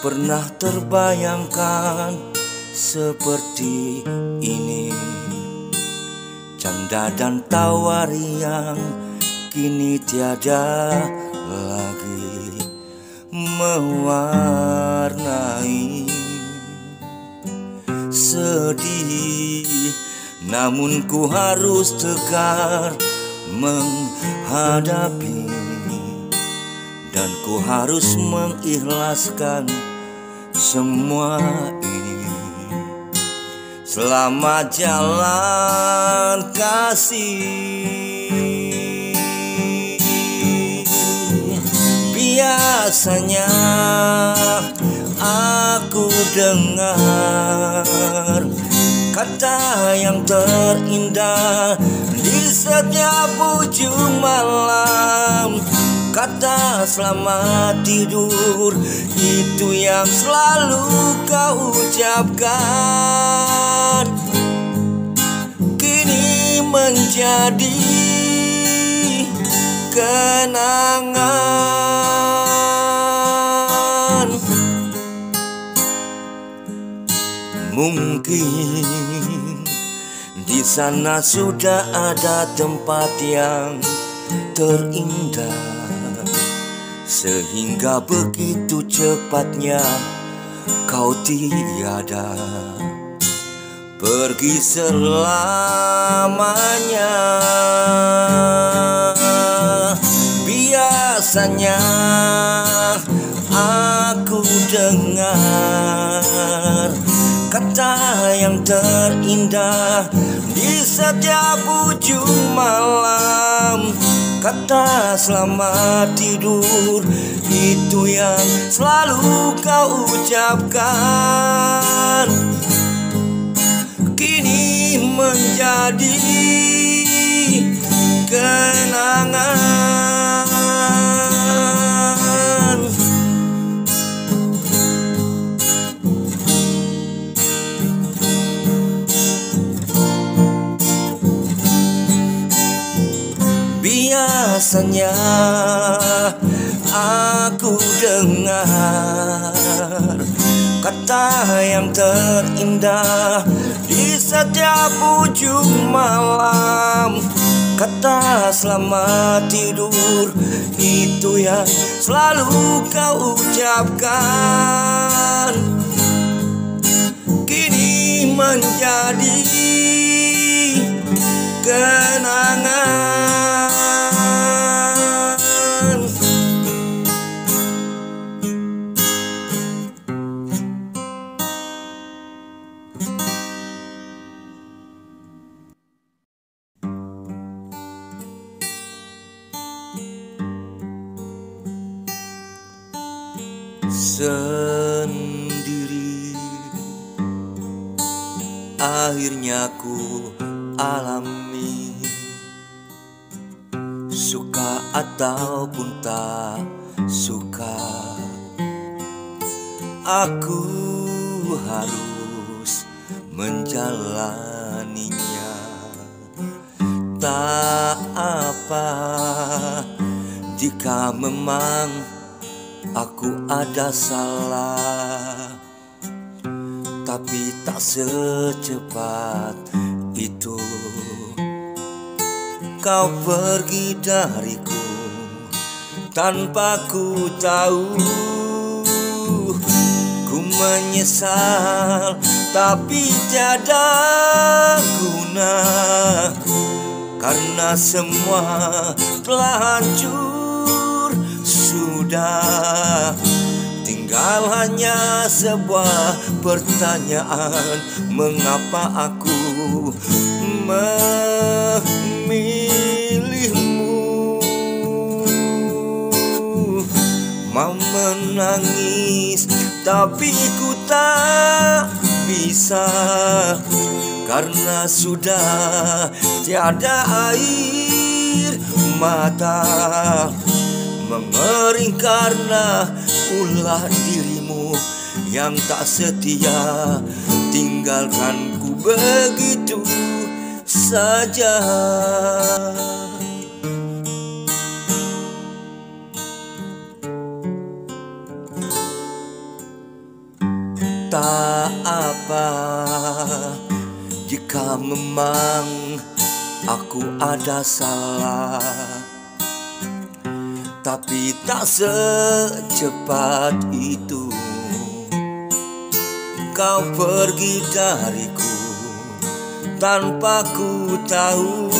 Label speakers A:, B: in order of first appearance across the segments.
A: pernah terbayangkan seperti ini. Canda dan tawar yang kini tiada lagi mewarnai sedih. Namun ku harus tegar menghadapi, dan ku harus mengikhlaskan semua ini. Selamat jalan kasih. Biasanya aku dengar kata yang terindah di setiap ujung malam. Kata selamat tidur, itu yang selalu kau ucapkan. Kini menjadi kenangan. Mungkin di sana sudah ada tempat yang terindah, sehingga begitu cepatnya kau tiada pergi selamanya. Biasanya aku dengar kata yang terindah di setiap ujung malam. Kata selamat tidur, itu yang selalu kau ucapkan. Kini menjadi kenangan. Biasanya aku dengar kata yang terindah di setiap ujung malam. Kata selamat tidur, itu yang selalu kau ucapkan. Kini menjadi kenangan. Sendiri akhirnya ku alami, suka ataupun tak suka, aku harus menjalaninya. Tak apa jika memang aku ada salah, tapi tak secepat itu kau pergi dariku tanpa ku tahu. Ku menyesal tapi tiada guna, karena semua telah hancur sudah. Tinggal hanya sebuah pertanyaan, mengapa aku memilihmu? Mau menangis tapi ku tak bisa, karena sudah tiada air mata. Mengering karena ulah dirimu yang tak setia, tinggalkanku begitu saja. apa jika memang aku ada salah, tapi tak secepat itu kau pergi dariku tanpa ku tahu.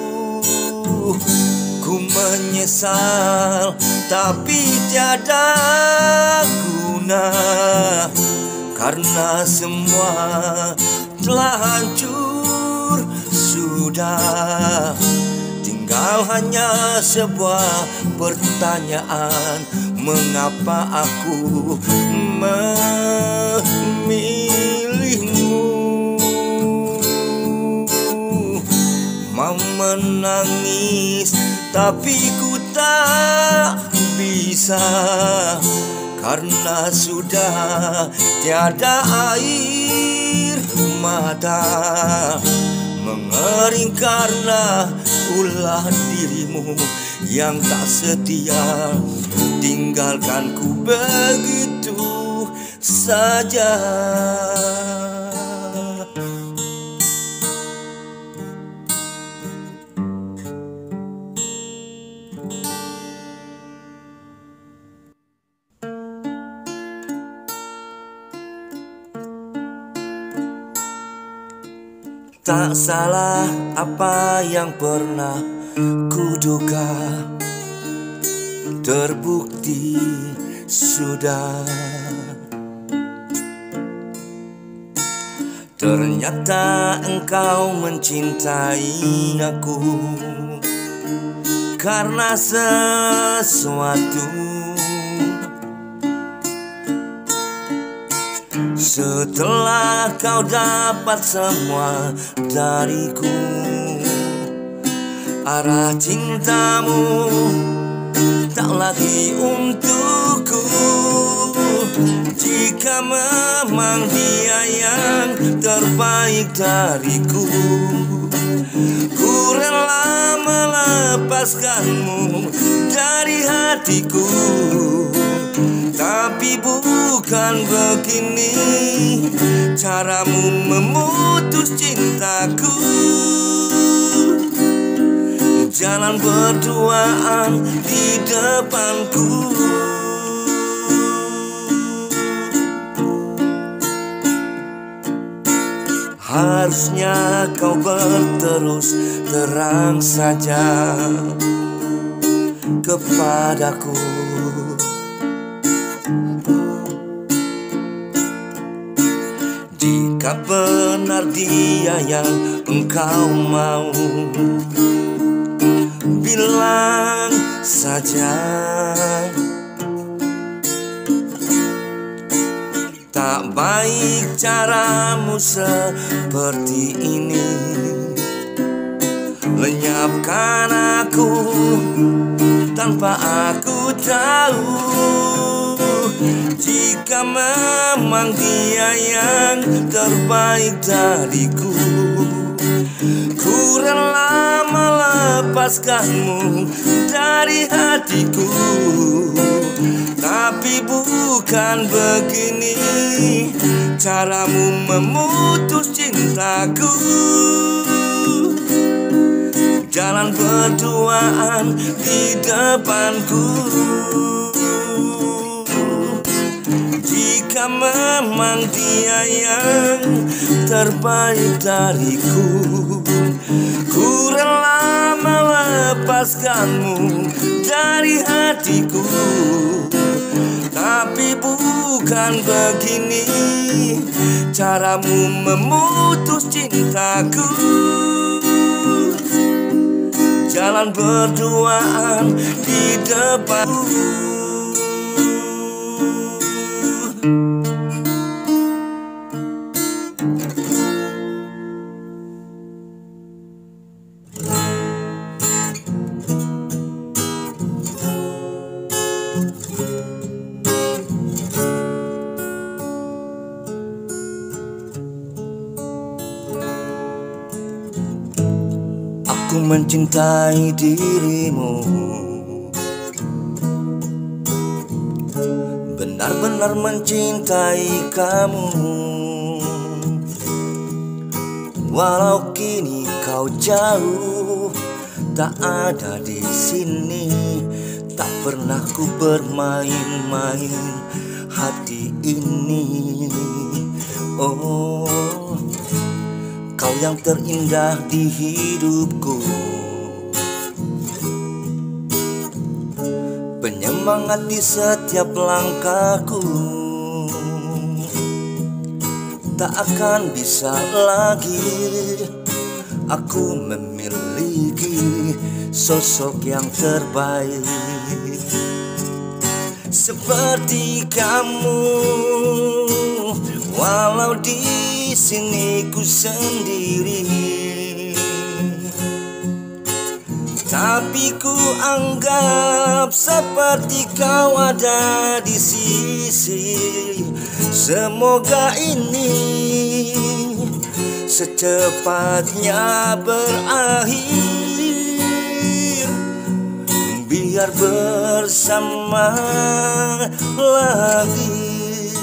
A: Ku menyesal tapi tiada guna, karena semua telah hancur sudah. Tinggal hanya sebuah pertanyaan, mengapa aku memilihmu? Mau menangis tapi ku tak bisa, karena sudah tiada air mata. Mengering karena ulah dirimu yang tak setia, tinggalkanku begitu saja. Tak salah apa yang pernah kuduga, terbukti sudah. Ternyata engkau mencintai aku karena sesuatu. Setelah kau dapat semua dariku, arah cintamu tak lagi untukku. Jika memang dia yang terbaik dariku, ku rela melepaskanmu dari hatiku. Tapi bukan begini caramu memutus cintaku. Jalan berduaan di depanku. Harusnya kau berterus terang saja kepadaku. Jika benar dia yang engkau mau, bilang saja. Tak baik caramu seperti ini, lenyapkan aku tanpa aku tahu. Jika memang dia yang terbaik dariku, ku rela melepaskanmu dari hatiku. Tapi bukan begini caramu memutus cintaku. Jalan berduaan di depanku. Jika memang dia yang terbaik dariku, ku rela melepaskanmu dari hatiku. Tapi bukan begini caramu memutus cintaku. Jalan berduaan di depanku. Aku mencintai dirimu, benar-benar mencintai kamu. Walau kini kau jauh, tak ada di sini, tak pernah ku bermain-main hati ini. Oh, kau yang terindah di hidupku, penyemangat di setiap langkahku. Tak akan bisa lagi aku memiliki sosok yang terbaik seperti kamu. Walau di sini ku sendiri, tapi ku anggap seperti kau ada di sisi. Semoga ini secepatnya berakhir, biar bersama lagi.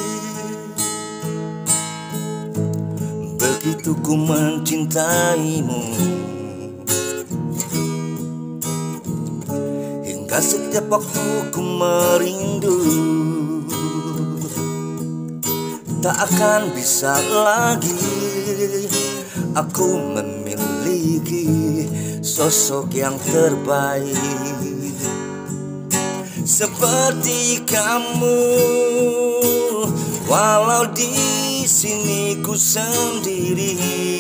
A: Begitu ku mencintaimu, hingga setiap waktu ku merindu. Tak akan bisa lagi aku memiliki sosok yang terbaik seperti kamu. Walau di sini ku sendiri,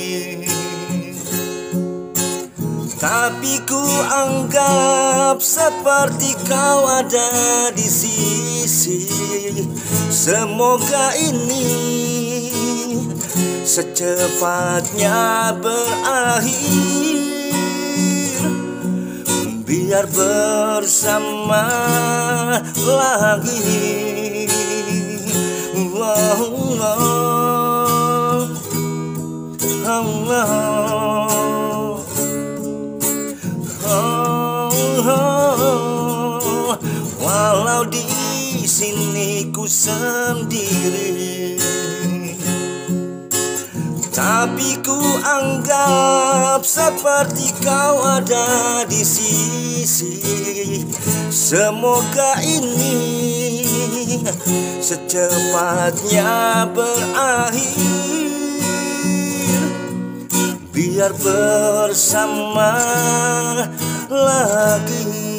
A: tapi ku anggap seperti kau ada di sisi. Semoga ini secepatnya berakhir, biar bersama lagi. Oh, oh, oh, oh. Walau di sini ku sendiri, tapi ku anggap seperti kau ada di sisi. Semoga ini secepatnya berakhir, biar bersama lagi.